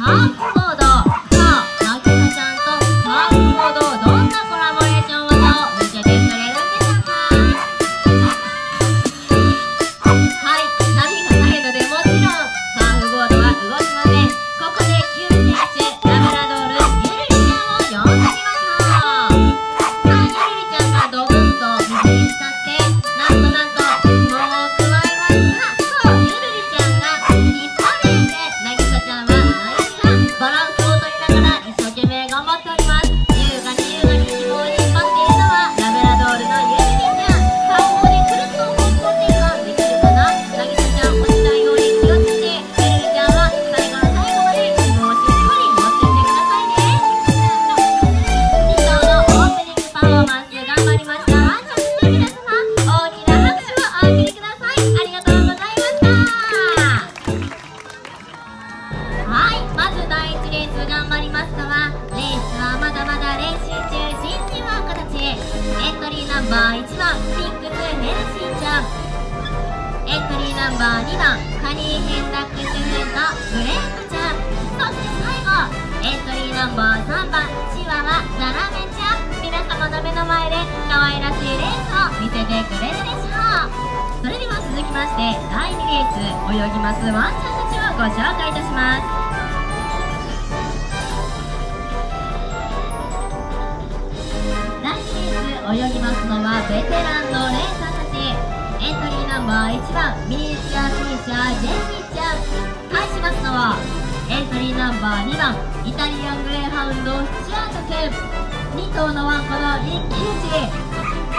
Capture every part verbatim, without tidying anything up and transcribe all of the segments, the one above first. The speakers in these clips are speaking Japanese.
ハーフボード。さあ、なぎさちゃんとハーフボード、どんなコラボレーション技を見せてくれるんでしょうか。はい、波がないのでもちろんサーフボードは動きません。ここで救世主ラブラドールゆるりちゃんを呼んでみましょう。さあ、ゆるりちゃんがドブンと水に浸かってなんとなんと紐を加えました。そう、ゆるりちゃんが引っ張れて、なぎさちゃんはバランスを取りながら一生懸命頑張っております。優雅に優雅に紐を引っ張っているのはラブラドールのゆるりちゃん。顔でくるっと方向転換できるかな。なぎさちゃん落ちないように気をつけて、ゆるりちゃんは最後の最後まで紐をしっかり持ってってくださいね。理想のオープニングパフォーマンス頑張りました。ワンちゃんの皆様、大きな拍手をお送りください。ありがとうございました。はい、まずだいいちレース頑張りましたわ。レースはまだまだ練習中。新人は形エントリーナンバーいちばんピンクスヘルシーちゃん、エントリーナンバーにばんカニーヘンダックスフレンドグレープちゃん、そして最後エントリーナンバーさんばんチワワザラメちゃん。皆様の目の前で可愛らしいレースを見せてくれるでしょう。それでは続きましてだいにレース泳ぎますワンちゃんたちをご紹介いたします。泳ぎますのはベテランのレーサーたち。エントリーナンバーいちばんミニチュアフィッシャージェシーちゃん。対しますのはエントリーナンバーにばんイタリアングレーハウンドスチュアートくん。に頭のワンコの一騎打ち。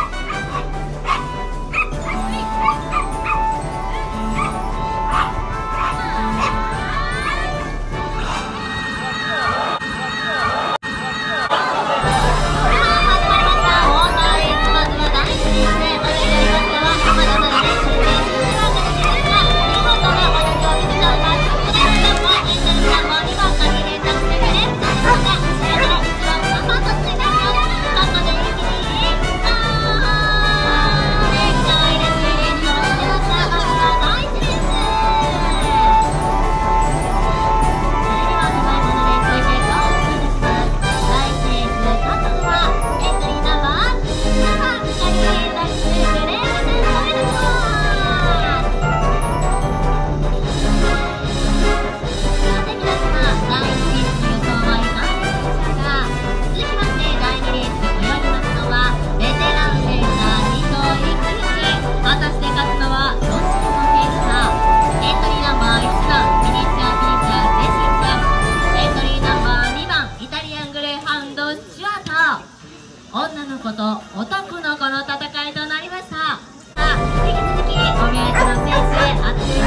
女の子と男の子の戦いとなりました。さあ、引き続きお見合いの選手へ熱い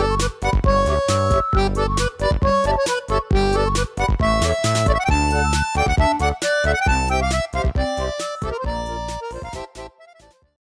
you.